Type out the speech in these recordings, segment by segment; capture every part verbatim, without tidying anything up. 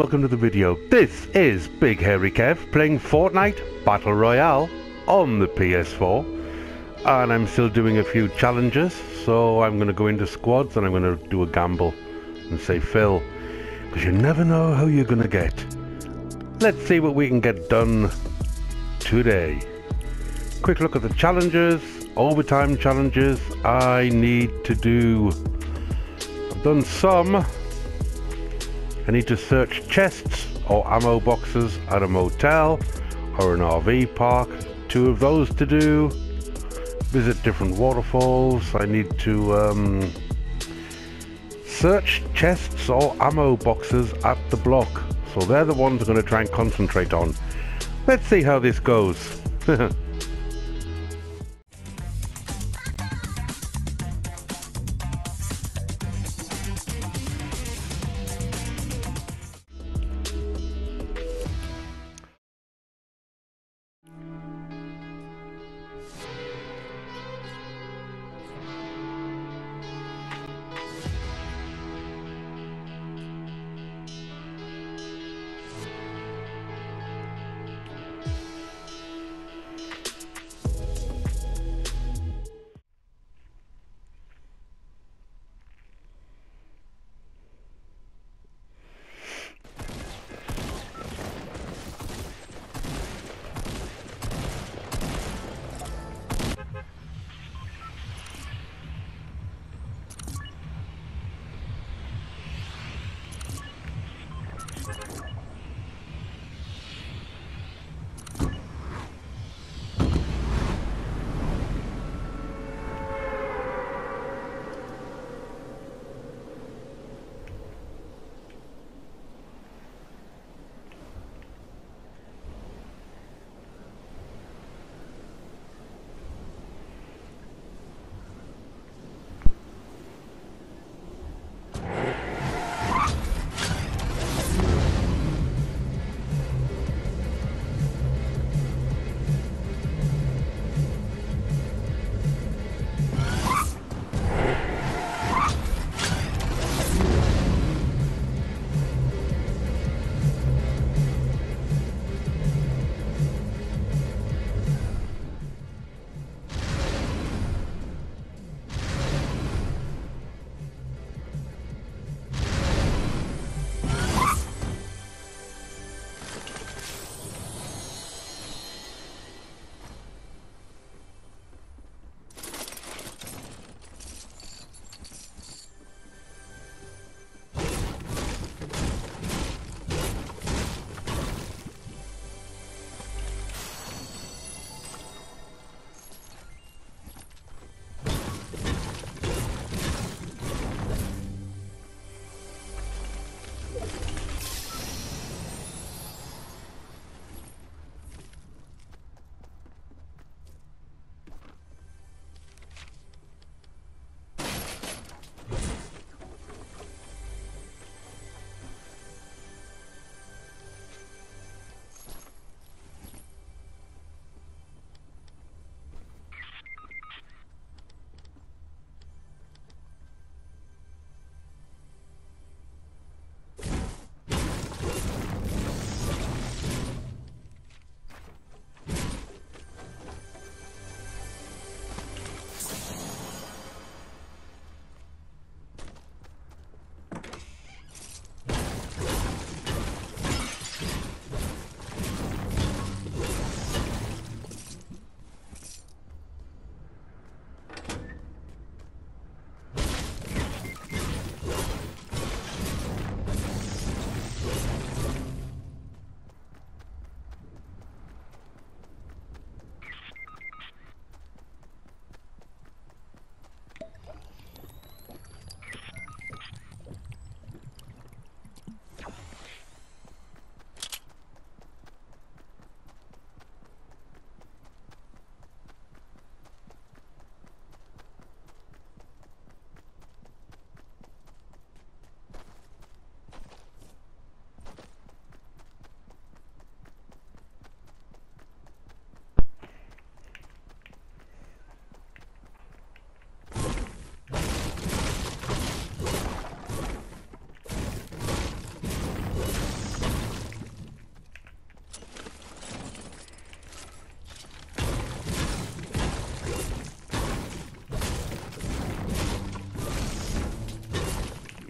welcome to the video. This is BigHairyKev playing Fortnite Battle Royale on the P S four, and I'm still doing a few challenges, so I'm going to go into squads and I'm going to do a gamble and say Phil, because you never know how you're going to get. Let's see what we can get done today. Quick look at the challenges, overtime challenges. I need to do, I've done some. I need to search chests or ammo boxes at a motel or an R V park. Two of those to do. Visit different waterfalls. I need to um, search chests or ammo boxes at the block. So they're the ones I'm going to try and concentrate on. Let's see how this goes.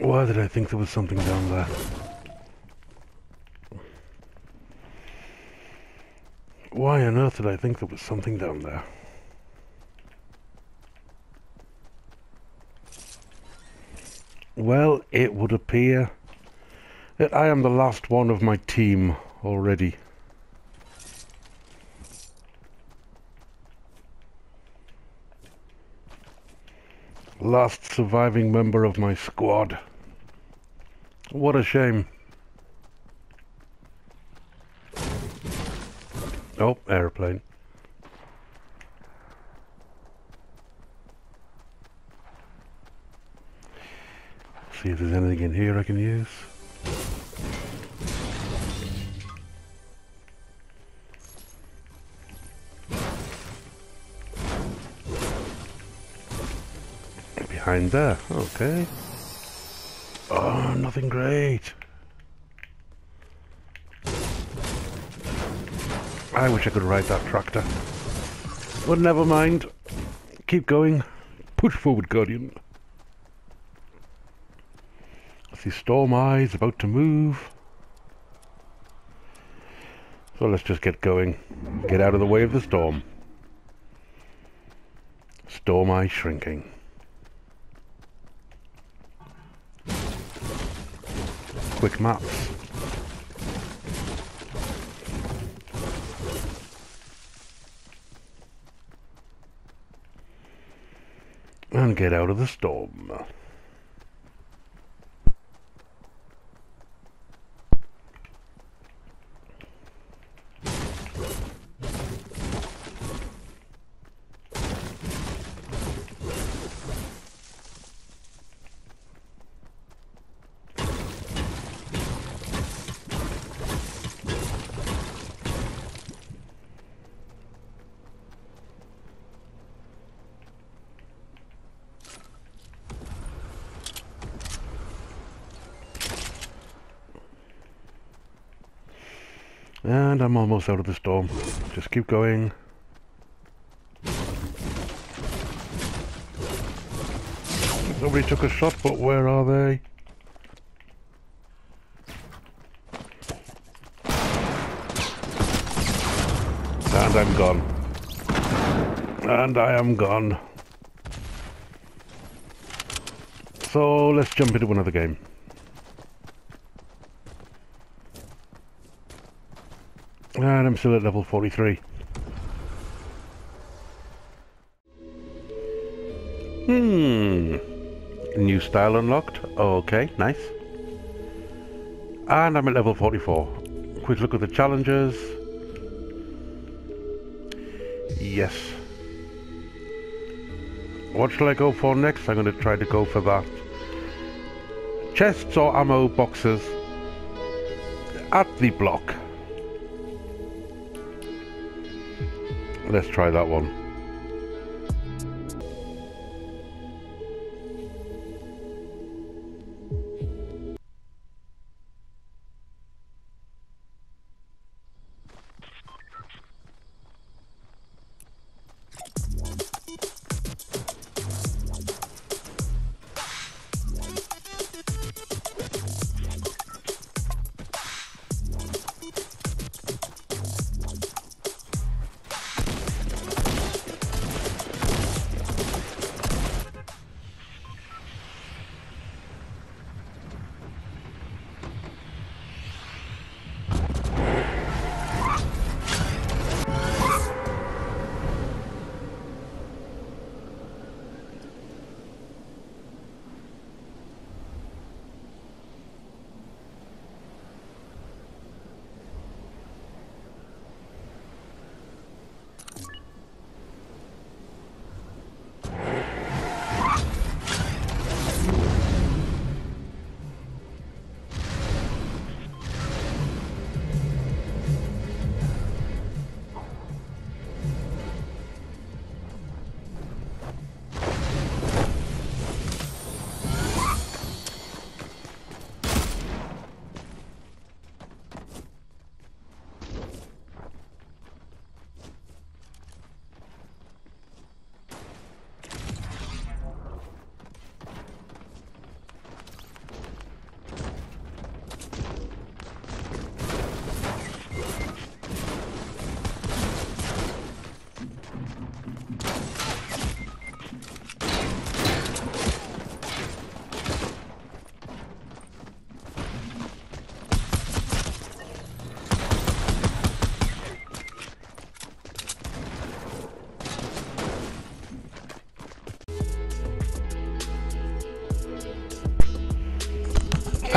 Why did I think there was something down there? Why on earth did I think there was something down there? Well, it would appear that I am the last one of my team already. Last surviving member of my squad. What a shame. Oh, airplane. See if there's anything in here I can use. Behind there, okay. Oh, nothing great. I wish I could ride that tractor. But never mind. Keep going. Push forward, Guardian. I see Storm Eyes about to move. So let's just get going. Get out of the way of the storm. Storm Eye shrinking. Quick maps. And get out of the storm. And I'm almost out of the storm. Just keep going. Nobody took a shot, but where are they? And I'm gone. And I am gone. So let's jump into another game. And I'm still at level forty-three. Hmm. New style unlocked. Okay, nice. And I'm at level forty-four. Quick look at the challenges. Yes. What shall I go for next? I'm going to try to go for that. Chests or ammo boxes at the block. Let's try that one.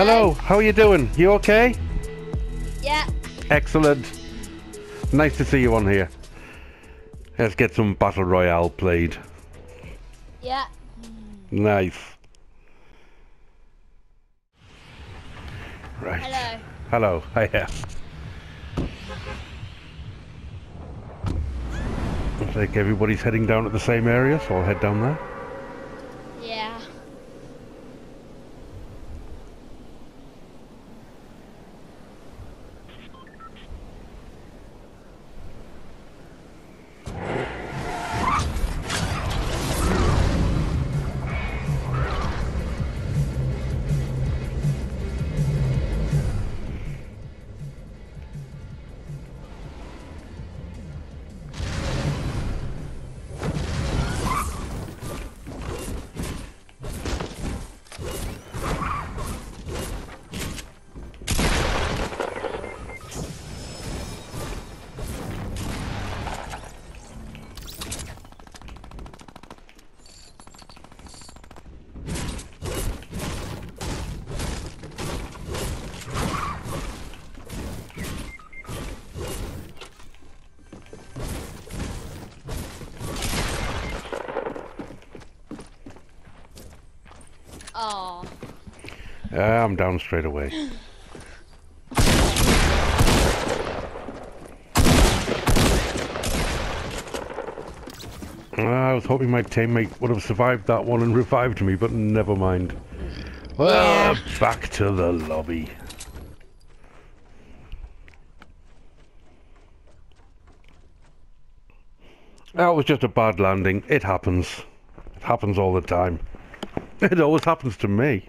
Hello, how are you doing? You okay? Yeah. Excellent. Nice to see you on here. Let's get some Battle Royale played. Yeah. Nice. Right. Hello. Hello. Hiya. Looks like everybody's heading down to the same area, so I'll head down there. Yeah. Oh. Yeah, I'm down straight away. I was hoping my teammate would have survived that one and revived me, but never mind. Well, Yeah. back to the lobby. That was just a bad landing. It happens. It happens all the time. It always happens to me.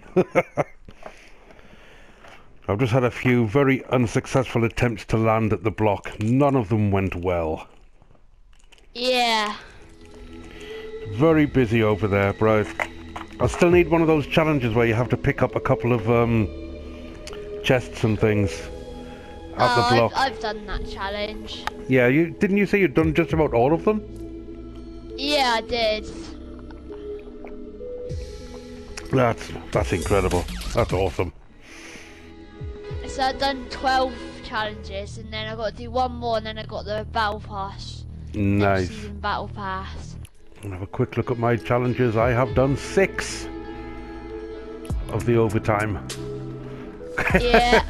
I've just had a few very unsuccessful attempts to land at the block. None of them went well. Yeah. Very busy over there, but I still need one of those challenges where you have to pick up a couple of um, chests and things at oh, the block. I've, I've done that challenge. Yeah, you didn't you say you'd done just about all of them? Yeah, I did. That's that's incredible. That's awesome. So I've done twelve challenges, and then I got to do one more, and then I got the battle pass. Nice. Next season battle pass. I'll have a quick look at my challenges. I have done six of the overtime. Yeah.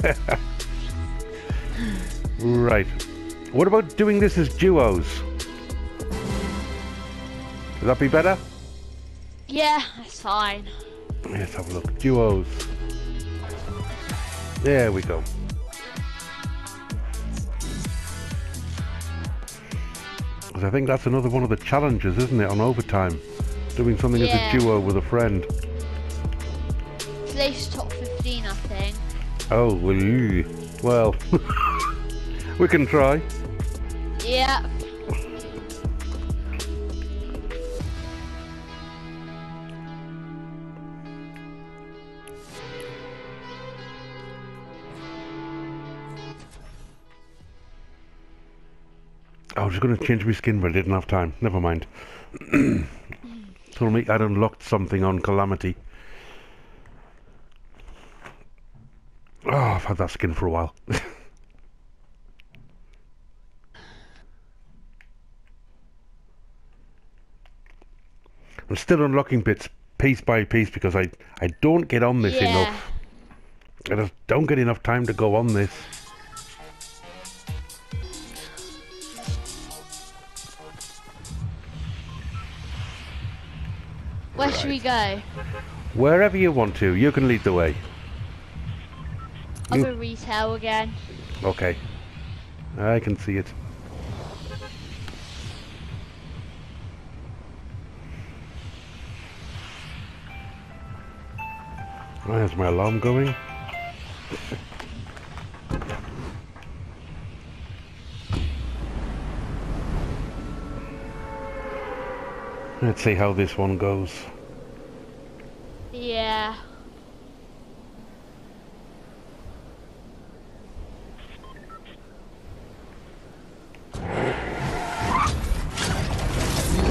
Right. What about doing this as duos? Would that be better? Yeah, that's fine. Let's have a look. Duos. There we go. I think that's another one of the challenges, isn't it, on overtime? Doing something Yeah. as a duo with a friend. Today's top fifteen, I think. Oh, well, ew. Well, we can try. Yeah. I was just going to change my skin, but I didn't have time. Never mind. Told me I'd unlocked something on Calamity. Oh, I've had that skin for a while. I'm still unlocking bits piece by piece because I, I don't get on this Yeah. enough. I just don't get enough time to go on this. Where should we go? Wherever you want to, you can lead the way. I'll You- go retail again. Okay. I can see it. Where's my alarm going? Let's see how this one goes. Yeah.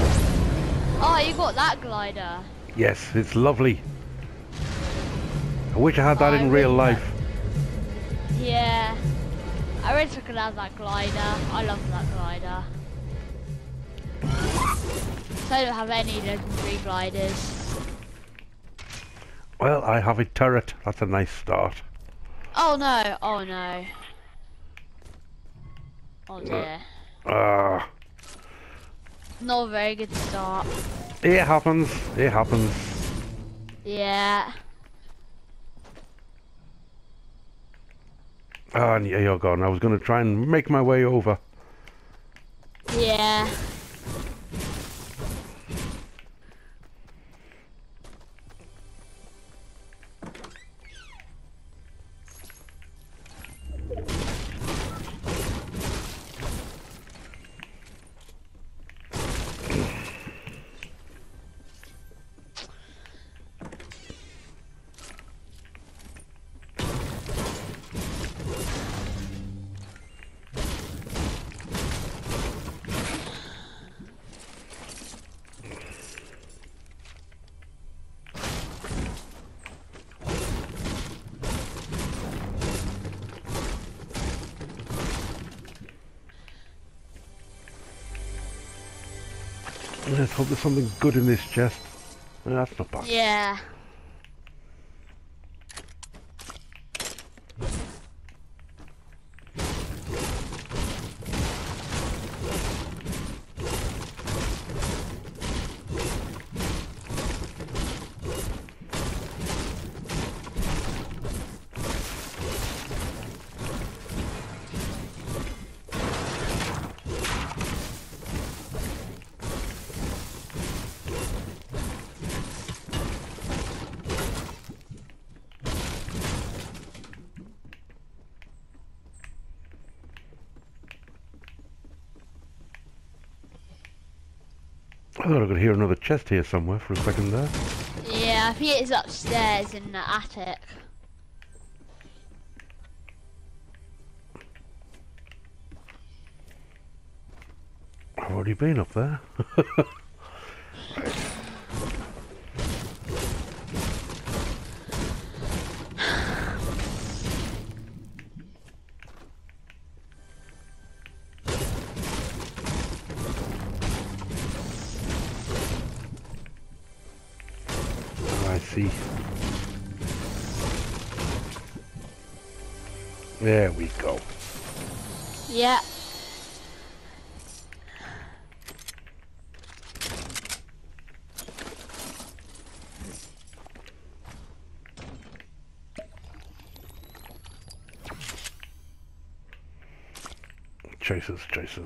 Oh, you got that glider. Yes, it's lovely. I wish I had that Oh, in I real really life. Yeah. I wish I could have that glider. I love that glider. So I don't have any legendary gliders. Well, I have a turret. That's a nice start. Oh no, oh no. Oh dear. Ah, uh, Not a very good start. it happens. It happens. Yeah. Ah, and yeah, you're gone. I was going to try and make my way over. Yeah. Let's hope there's something good in this chest. Well, that's not bad. Yeah. I thought I could hear another chest here somewhere for a second there. Yeah, I think it's upstairs in the attic. I've already been up there. Right. I see. There we go. Yeah. Chasers, chasers.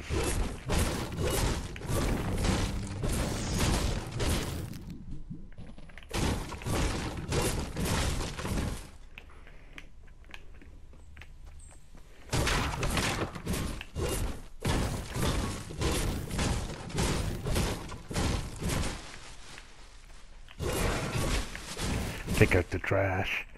Take out the trash.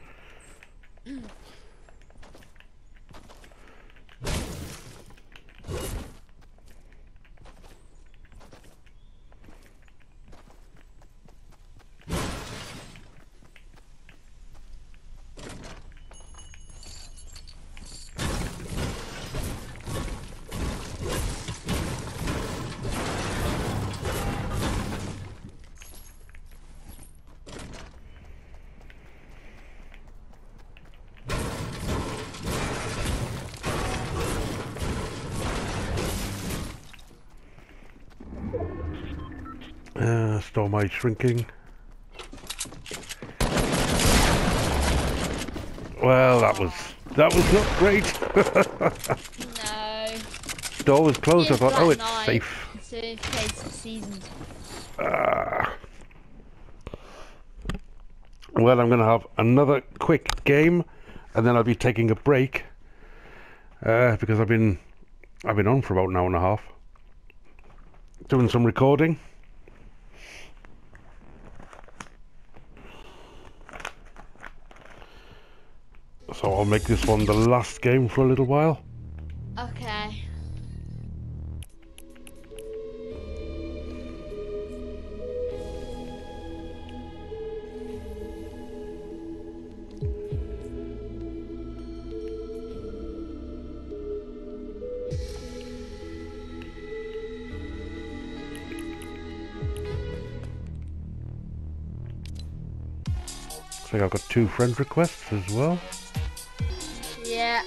Uh, store my shrinking. Well, that was that was not great. No. Door was closed. I It's thought, oh, it's night, safe. So it plays the season. Uh, well, I'm going to have another quick game, and then I'll be taking a break uh, because I've been I've been on for about an hour and a half doing some recording. So I'll make this one the last game for a little while. Okay. Looks like I've got two friend requests as well. Yeah.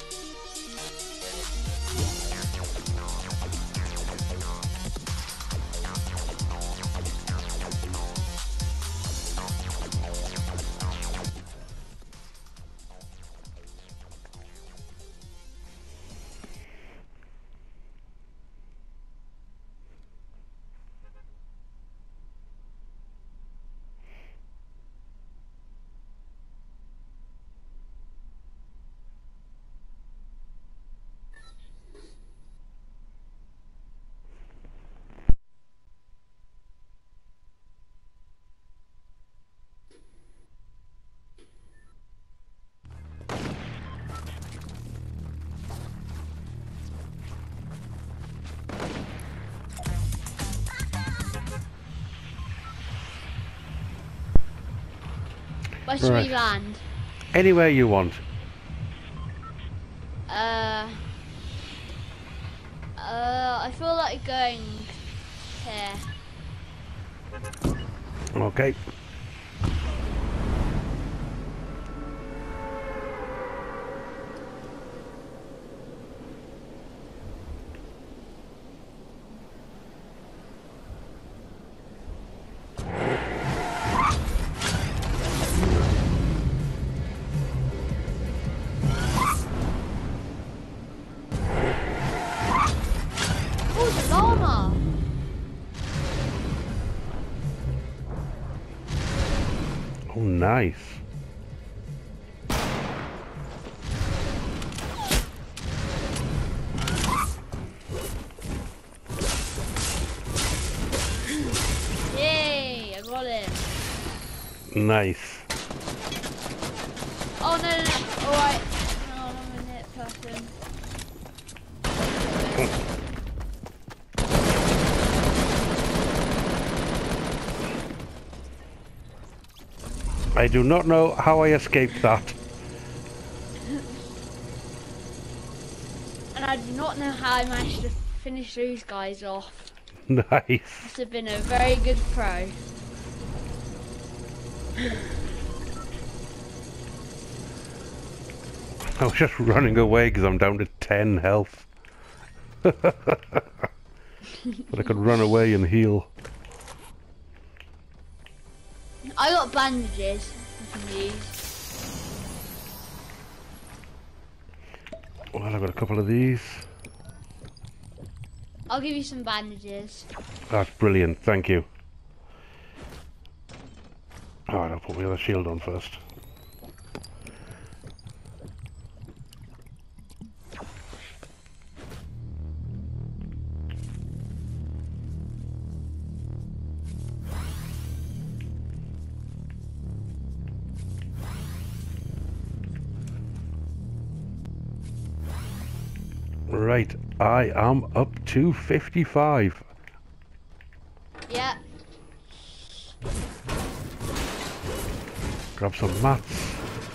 Where should Right. we land? Anywhere you want. Uh, uh, I feel like going here. Okay. Oh, the llama! Oh, nice. Yay! I got him. Nice. Oh no, no, no. Alright. No, I'm a minute person. I do not know how I escaped that. And I do not know how I managed to finish those guys off. Nice. Must have been a very good pro. I was just running away because I'm down to ten health. But I could run away and heal. I got bandages I can use. Well, I've got a couple of these. I'll give you some bandages. That's brilliant, thank you. Alright, I'll put my other shield on first. Right, I am up to fifty-five. Yeah. Grab some mats.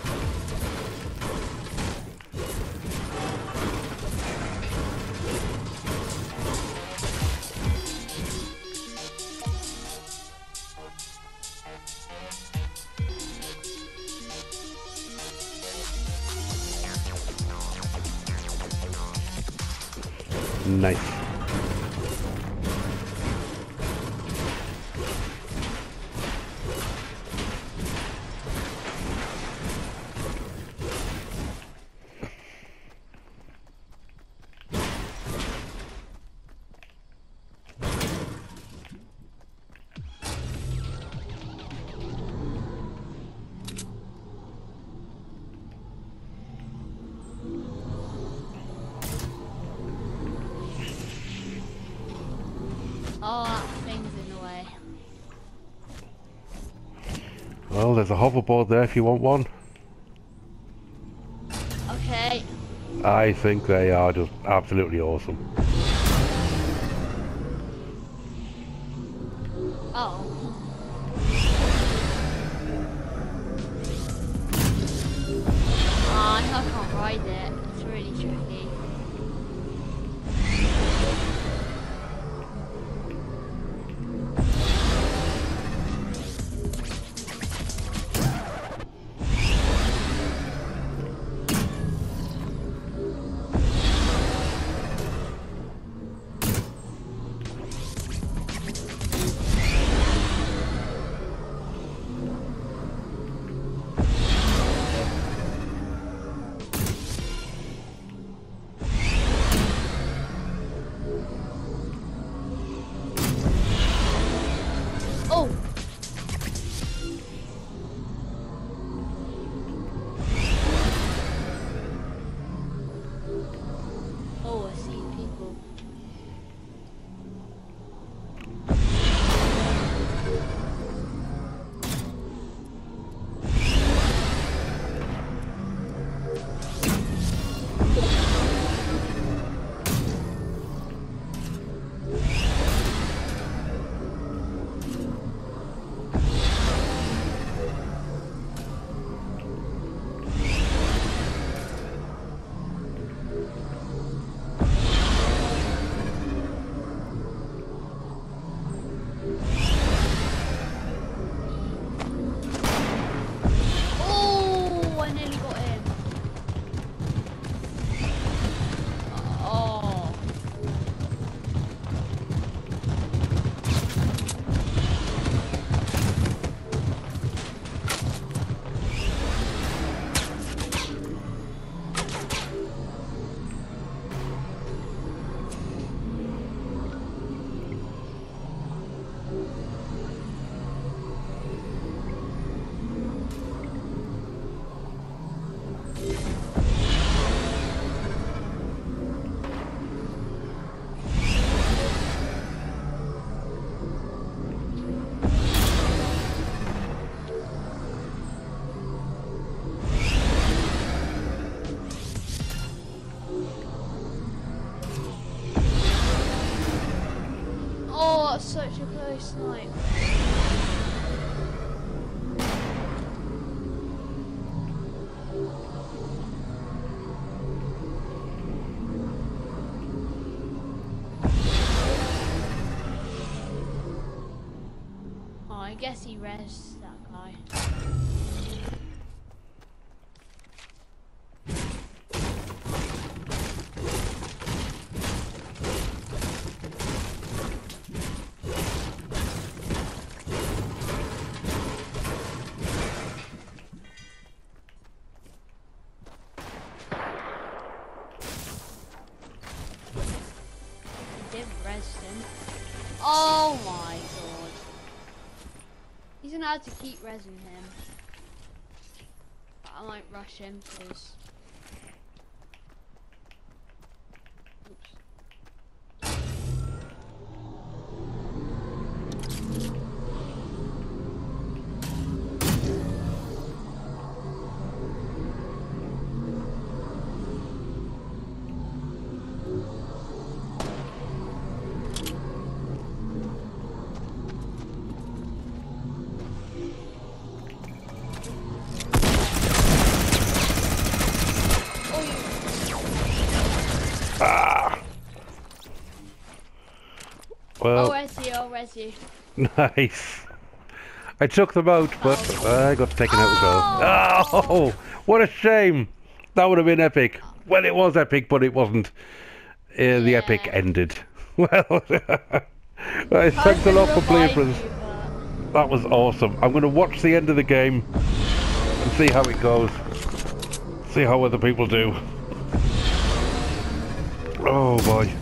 Nice. Oh, that thing's in the way. Well, there's a hoverboard there if you want one. Okay. I think they are just absolutely awesome. Oh. Oh, I think I can't ride it. It's really tricky. Oh, such a close snipe. Oh, I guess he res that guy. Oh my god. He's gonna have to keep rezzing him. But I might rush him because. Ah. Well, I'll res you, I'll res you. Nice. I took them out, but oh. I got taken out as well. Oh, what a shame. That would have been epic. Well, it was epic, but it wasn't. Uh, yeah. The epic ended. Well, right, thanks a lot for playing for us. That was awesome. I'm going to watch the end of the game and see how it goes. See how other people do. Oh boy.